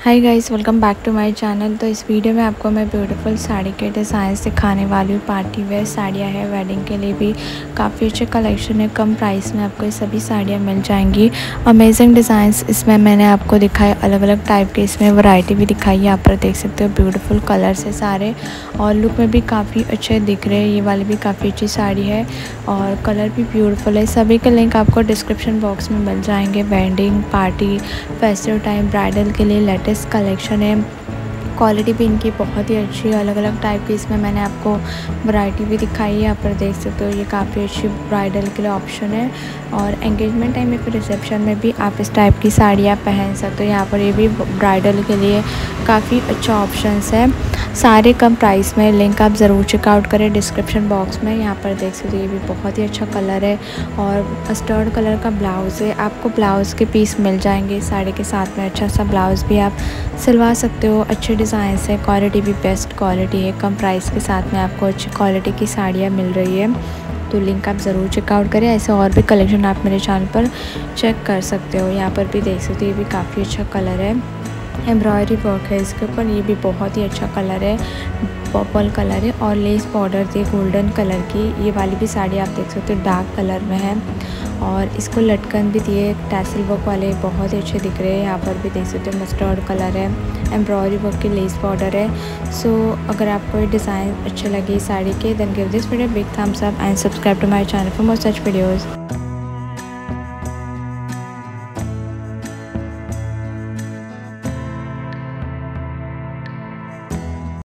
Hi guys, welcome back to my channel. तो इस video में आपको मैं ब्यूटीफुल साड़ी के डिज़ाइन दिखाने वाली हूँ। पार्टी वेयर साड़ियाँ हैं, वेडिंग के लिए भी काफ़ी अच्छे कलेक्शन है। कम प्राइस में आपको ये सभी साड़ियाँ मिल जाएंगी। अमेजिंग डिज़ाइंस इसमें मैंने आपको दिखाए, अलग अलग टाइप के इसमें वैरायटी भी दिखाई है। यहाँ पर देख सकते हो ब्यूटीफुल कलर्स है सारे, और लुक में भी काफ़ी अच्छे दिख रहे हैं। ये वाली भी काफ़ी अच्छी साड़ी है और कलर भी ब्यूटीफुल है। सभी के लिंक आपको डिस्क्रिप्शन बॉक्स में मिल जाएंगे। Wedding, party, festive time, bridal के लिए लेटेस्ट कलेक्शन है। क्वालिटी भी इनकी बहुत ही अच्छी है। अलग अलग टाइप की इसमें मैंने आपको वैरायटी भी दिखाई है। यहाँ पर देख सकते हो, ये काफ़ी अच्छी ब्राइडल के लिए ऑप्शन है, और एंगेजमेंट टाइम में फिर रिसेप्शन में भी आप इस टाइप की साड़ियाँ पहन सकते हो। यहाँ पर ये भी ब्राइडल के लिए काफ़ी अच्छा ऑप्शंस है, सारे कम प्राइस में। लिंक आप ज़रूर चेकआउट करें डिस्क्रिप्शन बॉक्स में। यहाँ पर देख सकते हो, ये भी बहुत ही अच्छा कलर है और मस्टर्ड कलर का ब्लाउज़ है। आपको ब्लाउज़ के पीस मिल जाएंगे साड़ी के साथ में। अच्छा सा ब्लाउज़ भी आप सिलवा सकते हो। अच्छे डिज़ाइन है, क्वालिटी भी बेस्ट क्वालिटी है। कम प्राइस के साथ में आपको अच्छी क्वालिटी की साड़ियाँ मिल रही है। तो लिंक आप ज़रूर चेकआउट करें। ऐसे और भी कलेक्शन आप मेरे चैनल पर चेक कर सकते हो। यहाँ पर भी देख सकते हो, ये भी काफ़ी अच्छा कलर है। एम्ब्रॉयडरी वर्क है इसके ऊपर, ये भी बहुत ही अच्छा कलर है। पर्पल कलर है और लेस बॉर्डर थी गोल्डन कलर की। ये वाली भी साड़ी आप देख सकते हो डार्क कलर में है, और इसको लटकन भी दिए टैसल वर्क वाले, बहुत ही अच्छे दिख रहे हैं। यहाँ पर भी देख सकते हो मस्टर्ड कलर है, एम्ब्रॉयडरी वर्क की लेस बॉर्डर है। सो अगर आपको ये डिज़ाइन अच्छे लगे साड़ी के, then give this video big thumbs up and subscribe to my channel for more such videos.